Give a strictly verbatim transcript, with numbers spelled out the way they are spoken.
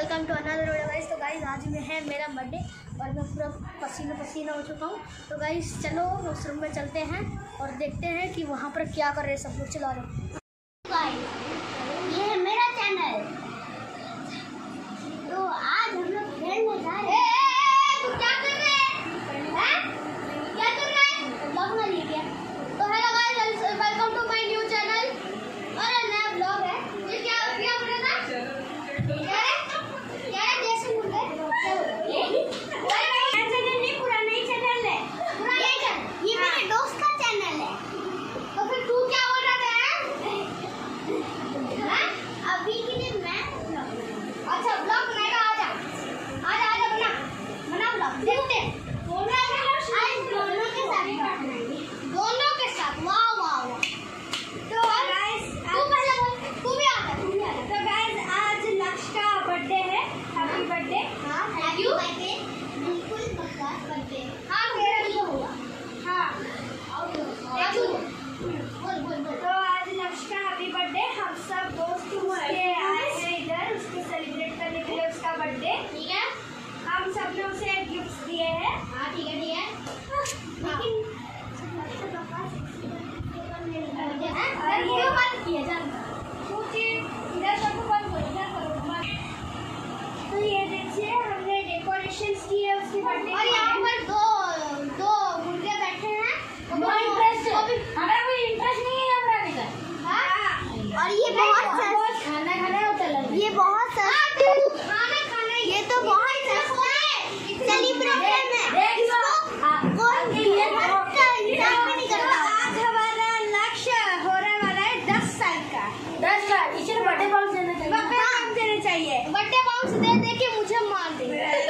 Welcome to another video guys. तो guys आज में है मेरा बर्थडे और मैं पूरा पसीना पसीना हो चुका हूँ। तो गाइस चलो उस रूम में चलते हैं और देखते हैं कि वहाँ पर क्या कर रहे हैं सब लोग। चला रहे गाइस, ये है मेरा चैनल। तो आज हम लोग खेलने जा रहे हैं। तू क्या कर रहे हैं? क्या कर रहे हैं? ब्लॉग बना लिए क्या? तो hello guys, welcome to my new channel. अरे नया ब्लॉग है। ये क्या क्या बोल रहा था? हम सब ने उसे गिफ्ट दिए हैं। हाँ ठीक है ठीक है। लेकिन ये बात किया जानता इधर सबको बंद करो, इधर करो। तो ये देखिए हमने डेकोरेशन की है उसकी बर्थडे। और यहाँ पर दो दो मुर्गे बैठे हैं। नो इंटरेस्ट, हमें कोई इंटरेस्ट नहीं है यहाँ बनाने का। हाँ और ये बहुत खाना खाना होता है। ये बहुत सस्ता खाना खाना ये तो बहुत सस्ता है। सेलिब्रेशन में नहीं करता। आज हमारा लक्ष्य होने वाला है दस साल का। दस साल इसे बर्थडे बाउंस देना चाहिए। बर्थडे बाउंस देना चाहिए। बर्थडे बाउंस दे दे के मुझे मार दे।